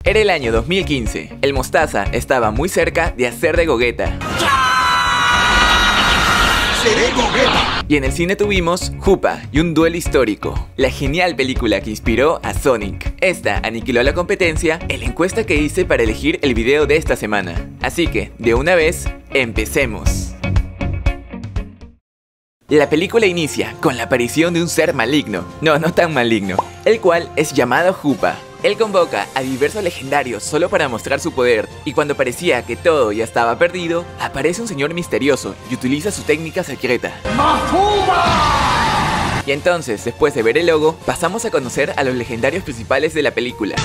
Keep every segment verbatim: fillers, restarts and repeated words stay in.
Era el año dos mil quince. El Mostaza estaba muy cerca de hacer de Gogeta. ¡Seré Gogeta! Y en el cine tuvimos Hoopa y un duelo histórico, la genial película que inspiró a Sonic. Esta aniquiló la competencia en la encuesta que hice para elegir el video de esta semana. Así que, de una vez, empecemos. La película inicia con la aparición de un ser maligno, no, no tan maligno, el cual es llamado Hoopa. Él convoca a diversos legendarios solo para mostrar su poder, y cuando parecía que todo ya estaba perdido, aparece un señor misterioso y utiliza su técnica secreta. ¡Mahuma! Y entonces, después de ver el logo, pasamos a conocer a los legendarios principales de la película.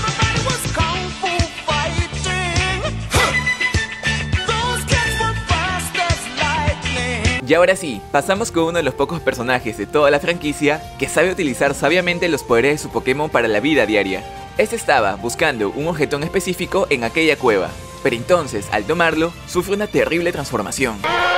Y ahora sí, pasamos con uno de los pocos personajes de toda la franquicia que sabe utilizar sabiamente los poderes de su Pokémon para la vida diaria. Este estaba buscando un objetón específico en aquella cueva, pero entonces, al tomarlo, sufre una terrible transformación.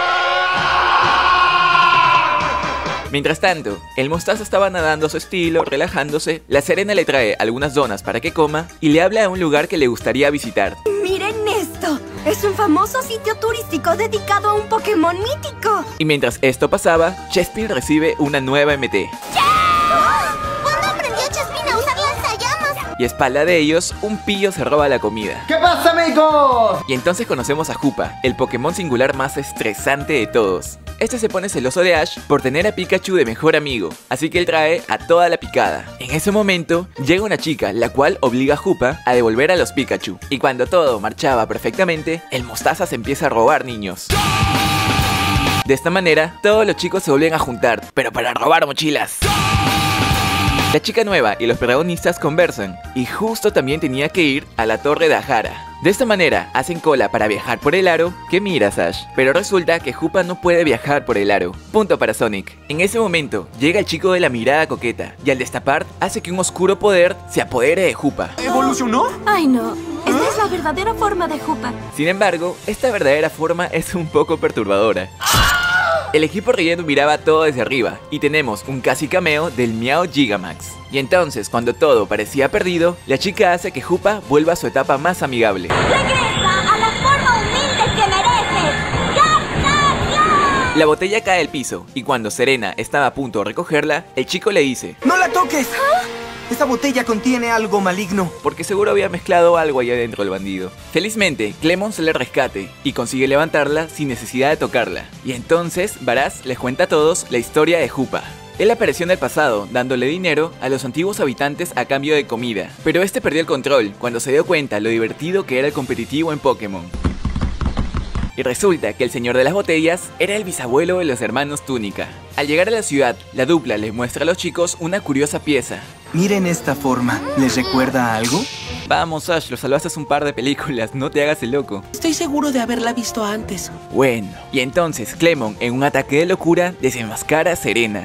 Mientras tanto, el Mostaza estaba nadando a su estilo, relajándose. La Serena le trae algunas donas para que coma y le habla de un lugar que le gustaría visitar. ¡Miren esto! Es un famoso sitio turístico dedicado a un Pokémon mítico. Y mientras esto pasaba, Chespin recibe una nueva M T. ¿Cuándo aprendió Chespin a usar lanzallamas? Y a espalda de ellos, un pillo se roba la comida. ¿Qué pasa, amigos? Y entonces conocemos a Hoopa, el Pokémon singular más estresante de todos. Este se pone celoso de Ash por tener a Pikachu de mejor amigo, así que él trae a toda la picada. En ese momento, llega una chica, la cual obliga a Hoopa a devolver a los Pikachu. Y cuando todo marchaba perfectamente, el Mostaza se empieza a robar niños. De esta manera, todos los chicos se vuelven a juntar, pero para robar mochilas. La chica nueva y los protagonistas conversan, y justo también tenía que ir a la torre de Ajara. De esta manera, hacen cola para viajar por el aro. ¿Qué miras, Ash? Pero resulta que Hoopa no puede viajar por el aro. Punto para Sonic. En ese momento, llega el chico de la mirada coqueta, y al destapar, hace que un oscuro poder se apodere de Hoopa. ¿Evolucionó? Ay no, esta es la verdadera forma de Hoopa. Sin embargo, esta verdadera forma es un poco perturbadora. El equipo relleno miraba todo desde arriba, y tenemos un casi cameo del Meow Gigamax. Y entonces, cuando todo parecía perdido, la chica hace que Hoopa vuelva a su etapa más amigable. ¡Regresa a la forma humilde que mereces! ¡Ya, La botella cae al piso, y cuando Serena estaba a punto de recogerla, el chico le dice: ¡No la toques! ¿Ah? Esta botella contiene algo maligno. Porque seguro había mezclado algo allá dentro del bandido. Felizmente, Clemon se le rescate y consigue levantarla sin necesidad de tocarla. Y entonces, Baraz les cuenta a todos la historia de Hoopa. Él apareció en el pasado, dándole dinero a los antiguos habitantes a cambio de comida. Pero este perdió el control cuando se dio cuenta lo divertido que era el competitivo en Pokémon. Y resulta que el señor de las botellas era el bisabuelo de los hermanos Túnica. Al llegar a la ciudad, la dupla les muestra a los chicos una curiosa pieza. Miren esta forma, ¿les recuerda a algo? Vamos, Ash, lo salvaste hace un par de películas, no te hagas el loco. Estoy seguro de haberla visto antes. Bueno, y entonces Clemon, en un ataque de locura, desenmascara a Serena.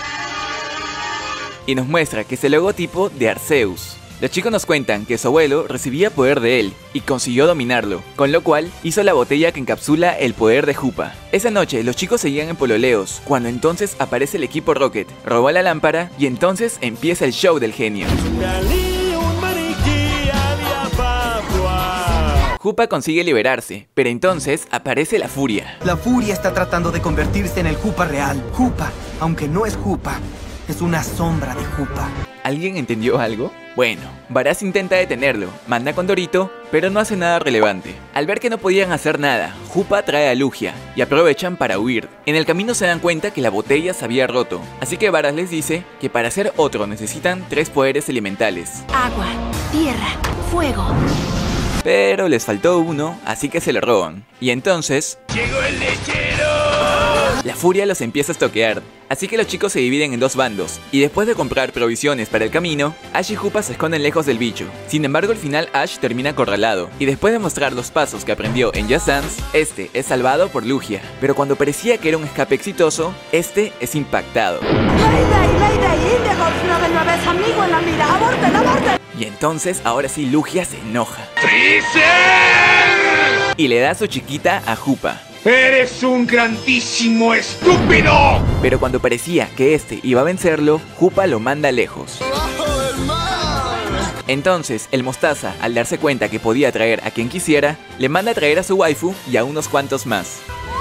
Y nos muestra que es el logotipo de Arceus. Los chicos nos cuentan que su abuelo recibía poder de él y consiguió dominarlo, con lo cual hizo la botella que encapsula el poder de Hoopa. Esa noche los chicos seguían en pololeos, cuando entonces aparece el equipo Rocket, roba la lámpara y entonces empieza el show del genio. Hoopa consigue liberarse, pero entonces aparece la furia. La furia está tratando de convertirse en el Hoopa real. Hoopa, aunque no es Hoopa, es una sombra de Hoopa. ¿Alguien entendió algo? Bueno, Baraz intenta detenerlo, manda con Dorito, pero no hace nada relevante. Al ver que no podían hacer nada, Hoopa trae a Lugia y aprovechan para huir. En el camino se dan cuenta que la botella se había roto, así que Baraz les dice que para hacer otro necesitan tres poderes elementales: agua, tierra, fuego. Pero les faltó uno, así que se lo roban. Y entonces... ¡llegó el lechero! La furia los empieza a estoquear, así que los chicos se dividen en dos bandos, y después de comprar provisiones para el camino, Ash y Hoopa se esconden lejos del bicho. Sin embargo, al final Ash termina acorralado, y después de mostrar los pasos que aprendió en Just Dance, este es salvado por Lugia. Pero cuando parecía que era un escape exitoso, este es impactado. Mayday, Mayday, Indigo nueve nueve es amigo en la mira, aborten, aborten. Y entonces, ahora sí, Lugia se enoja. ¡Freezer! Y le da su chiquita a Hoopa. ¡Eres un grandísimo estúpido! Pero cuando parecía que este iba a vencerlo, Hoopa lo manda lejos. Entonces, el Mostaza, al darse cuenta que podía traer a quien quisiera, le manda a traer a su waifu y a unos cuantos más.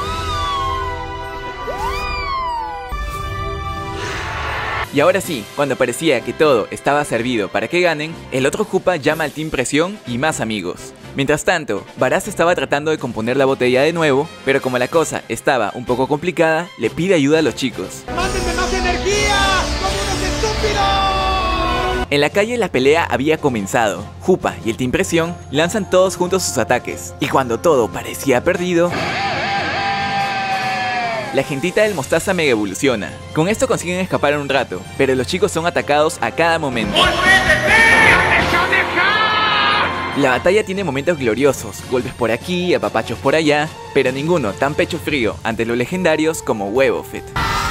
Y ahora sí, cuando parecía que todo estaba servido para que ganen, el otro Koopa llama al Team Presión y más amigos. Mientras tanto, Varaz estaba tratando de componer la botella de nuevo, pero como la cosa estaba un poco complicada, le pide ayuda a los chicos. ¡Mándenme más energía! ¡Como unos estúpidos! En la calle la pelea había comenzado. Koopa y el Team Presión lanzan todos juntos sus ataques, y cuando todo parecía perdido, la gentita del Mostaza mega evoluciona. Con esto consiguen escapar en un rato, pero los chicos son atacados a cada momento. La batalla tiene momentos gloriosos, golpes por aquí, apapachos por allá, pero ninguno tan pecho frío ante los legendarios como Webbuffet.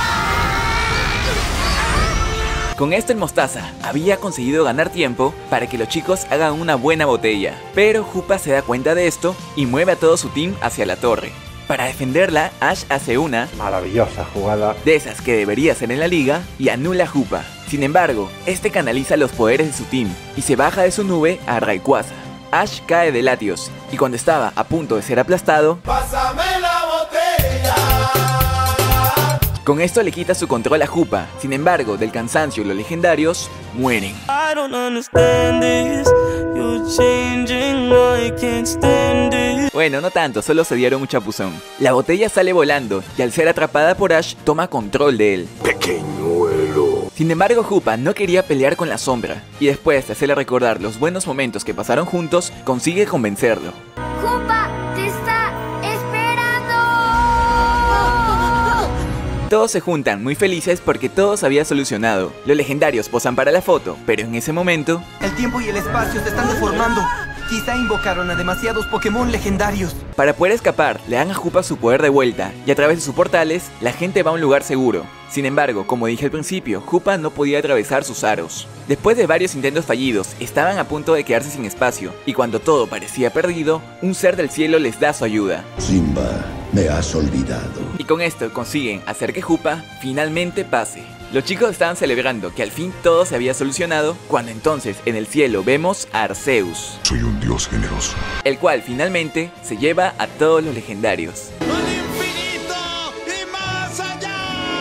Con esto el Mostaza había conseguido ganar tiempo para que los chicos hagan una buena botella, pero Koopa se da cuenta de esto y mueve a todo su team hacia la torre. Para defenderla, Ash hace una maravillosa jugada de esas que debería ser en la liga y anula a Koopa. Sin embargo, este canaliza los poderes de su team y se baja de su nube a Rayquaza. Ash cae de Latios y cuando estaba a punto de ser aplastado, ¡pásame la botella! Con esto le quita su control a Koopa. Sin embargo, del cansancio los legendarios mueren. I don't understand this. You're changing, I can't stand it. Bueno, no tanto, solo se dieron un chapuzón. La botella sale volando y al ser atrapada por Ash, toma control de él. Pequeñuelo. Sin embargo, Koopa no quería pelear con la sombra y después de hacerle recordar los buenos momentos que pasaron juntos, consigue convencerlo. Koopa, te está esperando. Todos se juntan muy felices porque todo se había solucionado. Los legendarios posan para la foto, pero en ese momento El tiempo y el espacio se están deformando. Quizá invocaron a demasiados Pokémon legendarios. Para poder escapar, le dan a Koopa su poder de vuelta, y a través de sus portales, la gente va a un lugar seguro. Sin embargo, como dije al principio, Koopa no podía atravesar sus aros. Después de varios intentos fallidos, estaban a punto de quedarse sin espacio, y cuando todo parecía perdido, un ser del cielo les da su ayuda. Simba, me has olvidado. Y con esto consiguen hacer que Koopa finalmente pase. Los chicos estaban celebrando que al fin todo se había solucionado, cuando entonces en el cielo vemos a Arceus. Soy un dios generoso. El cual finalmente se lleva a todos los legendarios. ¡Al infinito y más allá!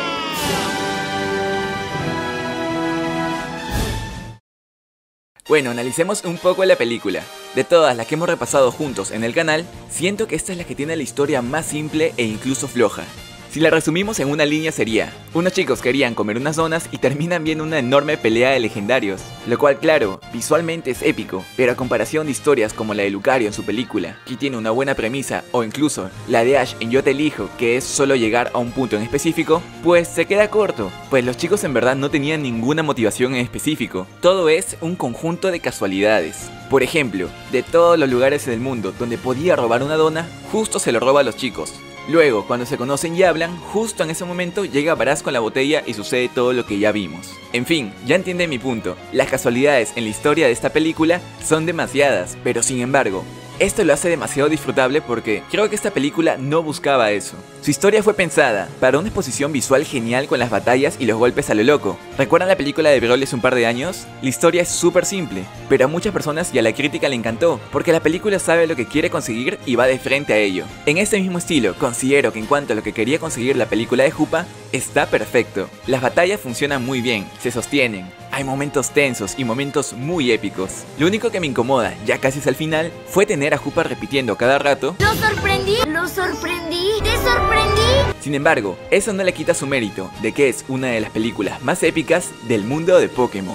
Bueno, analicemos un poco la película. De todas las que hemos repasado juntos en el canal, siento que esta es la que tiene la historia más simple e incluso floja. Si la resumimos en una línea sería: unos chicos querían comer unas donas y terminan viendo una enorme pelea de legendarios, lo cual claro, visualmente es épico, pero a comparación de historias como la de Lucario en su película, que tiene una buena premisa, o incluso la de Ash en Yo te elijo, que es solo llegar a un punto en específico, pues se queda corto, pues los chicos en verdad no tenían ninguna motivación en específico, todo es un conjunto de casualidades. Por ejemplo, de todos los lugares en el mundo donde podía robar una dona, justo se lo roba a los chicos. Luego, cuando se conocen y hablan, justo en ese momento llega Varaz con la botella y sucede todo lo que ya vimos. En fin, ya entienden mi punto. Las casualidades en la historia de esta película son demasiadas, pero sin embargo, esto lo hace demasiado disfrutable porque creo que esta película no buscaba eso. Su historia fue pensada para una exposición visual genial con las batallas y los golpes a lo loco. ¿Recuerdan la película de Broly hace un par de años? La historia es súper simple, pero a muchas personas y a la crítica le encantó, porque la película sabe lo que quiere conseguir y va de frente a ello. En este mismo estilo, considero que en cuanto a lo que quería conseguir la película de Koopa, está perfecto. Las batallas funcionan muy bien, se sostienen. Hay momentos tensos y momentos muy épicos. Lo único que me incomoda, ya casi es al final, fue tener a Koopa repitiendo cada rato: ¡Lo sorprendí! ¡Lo sorprendí! ¡Te sorprendí! Sin embargo, eso no le quita su mérito de que es una de las películas más épicas del mundo de Pokémon.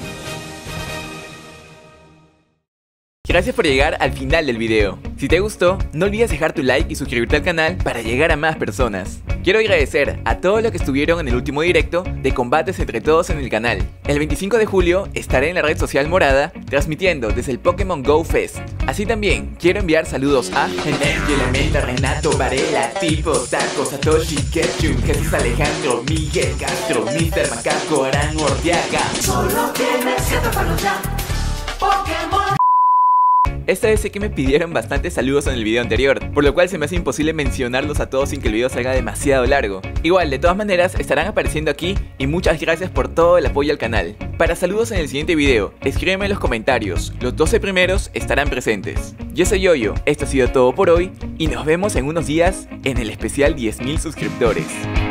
Gracias por llegar al final del video. Si te gustó, no olvides dejar tu like y suscribirte al canal para llegar a más personas. Quiero agradecer a todos los que estuvieron en el último directo de combates entre todos en el canal. El veinticinco de julio estaré en la red social morada transmitiendo desde el Pokémon Go Fest. Así también quiero enviar saludos a Angela, Menda, Renato, Varela, Tipo, Taco, Satoshi, Ketchum, Jesús Alejandro, Miguel Castro, mister Macaco, Aran Orteaga. Solo tienes siete palos ya. Pokémon. Esta vez sé que me pidieron bastantes saludos en el video anterior, por lo cual se me hace imposible mencionarlos a todos sin que el video salga demasiado largo. Igual, de todas maneras, estarán apareciendo aquí y muchas gracias por todo el apoyo al canal. Para saludos en el siguiente video, escríbeme en los comentarios, los doce primeros estarán presentes. Yo soy Yoyo, esto ha sido todo por hoy y nos vemos en unos días en el especial diez mil suscriptores.